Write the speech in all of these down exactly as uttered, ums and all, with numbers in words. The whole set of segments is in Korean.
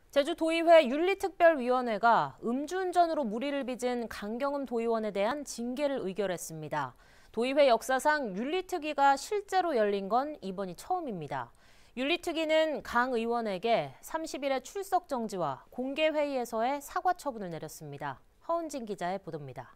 제주도의회 윤리특별위원회가 음주운전으로 무리를 빚은 강경흠 도의원에 대한 징계를 의결했습니다. 도의회 역사상 윤리특위가 실제로 열린 건 이번이 처음입니다. 윤리특위는 강 의원에게 삼십 일의 출석 정지와 공개회의에서의 사과 처분을 내렸습니다. 허은진 기자의 보도입니다.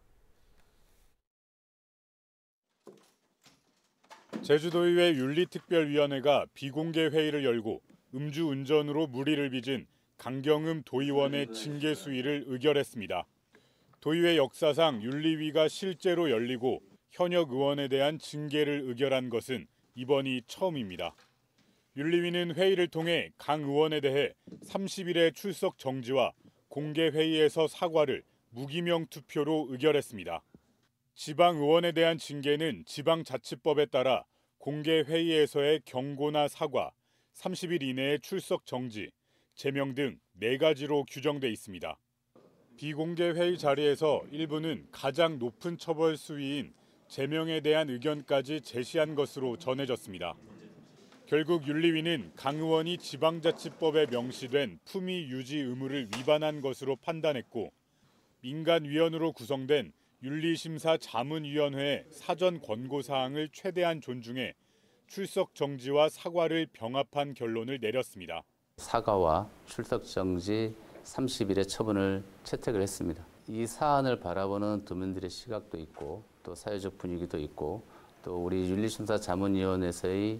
제주도의회 윤리특별위원회가 비공개 회의를 열고 음주운전으로 무리를 빚은 강경흠 도의원의 징계 수위를 의결했습니다. 도의회 역사상 윤리위가 실제로 열리고 현역 의원에 대한 징계를 의결한 것은 이번이 처음입니다. 윤리위는 회의를 통해 강 의원에 대해 삼십 일의 출석 정지와 공개 회의에서 사과를 무기명 투표로 의결했습니다. 지방 의원에 대한 징계는 지방자치법에 따라 공개 회의에서의 경고나 사과, 삼십 일 이내의 출석 정지, 제명 등 네 가지로 규정돼 있습니다. 비공개 회의 자리에서 일부는 가장 높은 처벌 수위인 제명에 대한 의견까지 제시한 것으로 전해졌습니다. 결국 윤리위는 강 의원이 지방자치법에 명시된 품위 유지 의무를 위반한 것으로 판단했고, 민간위원으로 구성된 윤리심사 자문위원회의 사전 권고사항을 최대한 존중해 출석 정지와 사과를 병합한 결론을 내렸습니다. 사과와 출석 정지 삼십 일의 처분을 채택을 했습니다. 이 사안을 바라보는 도민들의 시각도 있고 또 사회적 분위기도 있고 또 우리 윤리심사 자문위원회에서의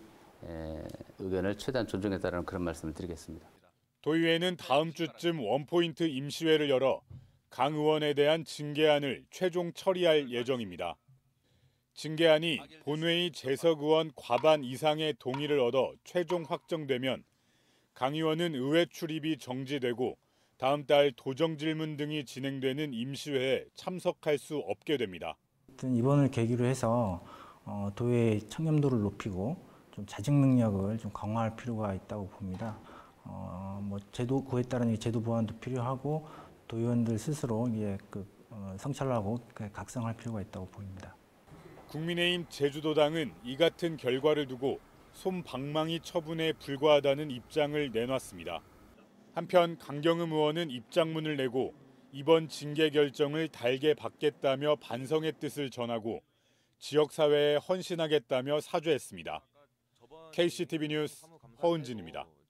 의견을 최대한 존중했다는 그런 말씀을 드리겠습니다. 도의회는 다음 주쯤 원포인트 임시회를 열어 강 의원에 대한 징계안을 최종 처리할 예정입니다. 징계안이 본회의 재석 의원 과반 이상의 동의를 얻어 최종 확정되면 강 의원은 의회 출입이 정지되고 다음 달 도정 질문 등이 진행되는 임시회에 참석할 수 없게 됩니다. 이번을 계기로 해서 도의회의 청렴도를 높이고 좀 자직 능력을 좀 강화할 필요가 있다고 봅니다. 어, 뭐 제도 그에 따른 제도 보완도 필요하고 도의원들 스스로 이게 그 성찰하고 각성할 필요가 있다고 보입니다. 국민의힘 제주도당은 이 같은 결과를 두고 솜방망이 처분에 불과하다는 입장을 내놨습니다. 한편 강경흠 의원은 입장문을 내고 이번 징계 결정을 달게 받겠다며 반성의 뜻을 전하고 지역사회에 헌신하겠다며 사죄했습니다. 케이씨티비 뉴스 허은진입니다.